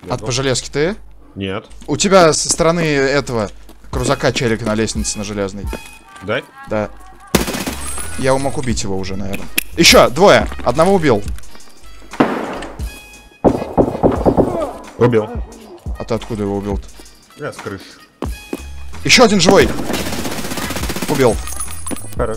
От по железке ты? Нет. У тебя со стороны этого крузака челик на лестнице на железной. Дай? Да. Я мог убить его уже, наверное. Еще двое. Одного убил. Убил. А ты откуда его убил-то? Я с крыши. Еще один живой. Убил. Хорошо.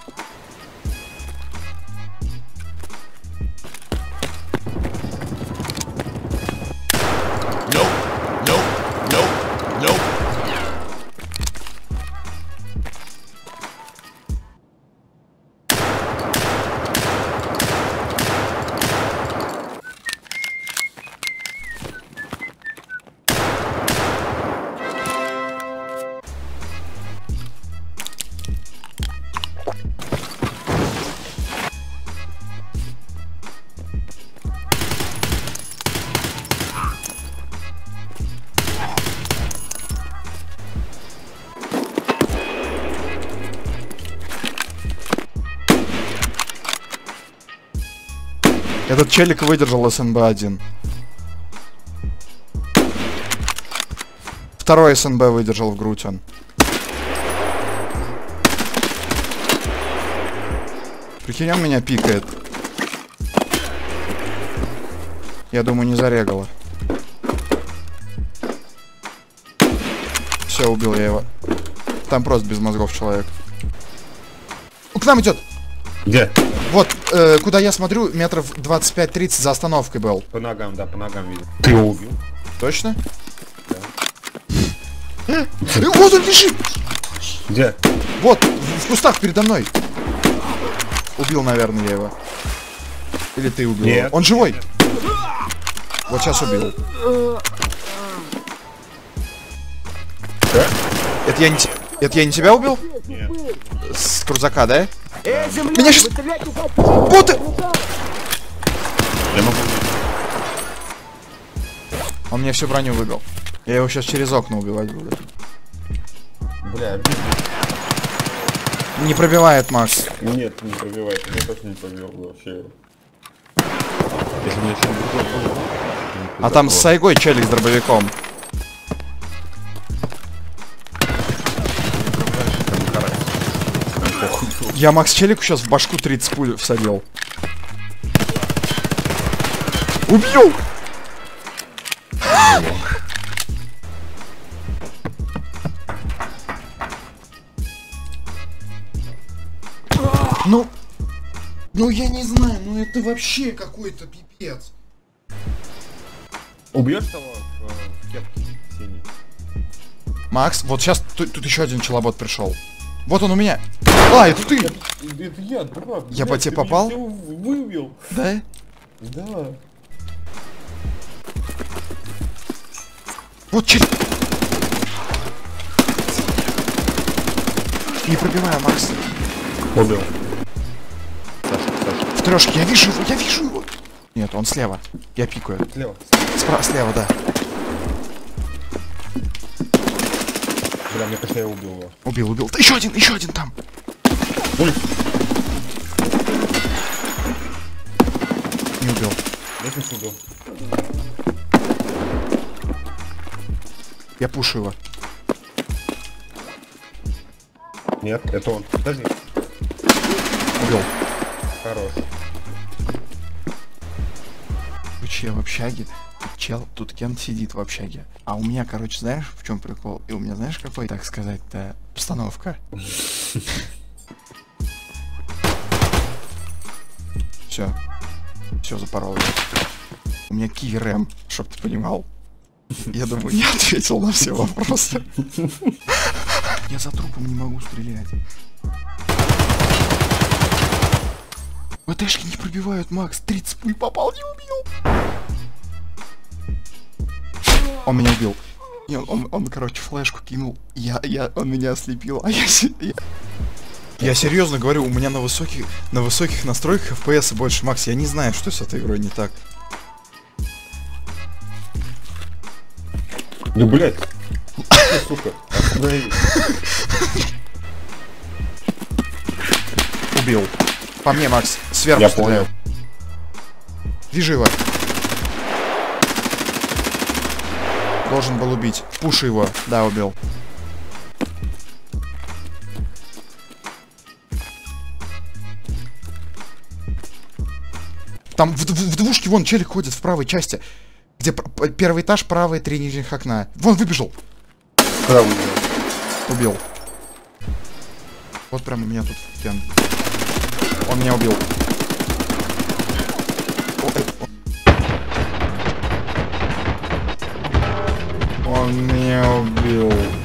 Этот челик выдержал СНБ-1. Второй СНБ выдержал в грудь он. Прикинь, он меня пикает. Я думаю, не зарегало. Все, убил я его. Там просто без мозгов человек. К нам идет! Где? Вот, куда я смотрю, метров 25-30 за остановкой был. По ногам, да, по ногам видел. Ты его убил? Точно? Да. Вот он лежит! Где? Вот, в кустах передо мной. Убил, наверное, я его. Или ты убил Нет. его? Он живой! Вот сейчас убил. Да? Это я не тебя убил? Нет. С крузака, да? Меня сейчас... Боты! Я могу. Он мне всю броню выбил. Я его сейчас через окна убивать буду. Бля, обидно. Не пробивает, Макс. Нет, не пробивает. Я точно не пробил вообще. Если мне еще не было. А там с Сайгой челик с дробовиком. Я Макс челику сейчас в башку 30 пуль всадил. Убил! Ну я не знаю, ну это вообще какой-то пипец. Убьешь того в кепке синей? Макс, вот сейчас тут еще один челобот пришел. Вот он у меня. А, это ты! Это я, дурак. Я по тебе попал? Вывел. Да? Да. Вот челик. Не пробиваю, Макс. Убил. В трешке, я вижу его. Нет, он слева. Я пикаю. Слева. Слева, да. Бля, мне кажется, я убил его. Убил. Еще один там. Не убил. Лестницу убил. Я пушу его. Нет, это он. Подожди. Убил. Хорош. Короче, я в общаге. Чел, тут Кент сидит в общаге. А у меня, короче, знаешь, в чем прикол? И у меня, знаешь, какой, так сказать-то, постановка? Все, запорол я. У меня кивер М, чтоб ты понимал. Я думаю, я ответил на все вопросы. Я за трупом не могу стрелять. ВТшки не пробивают, Макс. 30 пуль попал, не убил. Он меня убил. Не, он, короче, флешку кинул. Он меня ослепил, а я серьезно говорю, у меня на высоких настройках FPS больше, Макс. Я не знаю, что с этой игрой не так. Да, блядь. Ты, сука, остановись. Убил. По мне, Макс. Сверху Я стреляю. понял. Вижу его. Должен был убить. Пуши его. Да, убил. Там в двушке вон челик ходит в правой части. Где первый этаж, правые 3 нижних окна. Вон, выбежал. Правый. Убил. Вот прямо у меня тут стен. Он меня убил. Он меня убил.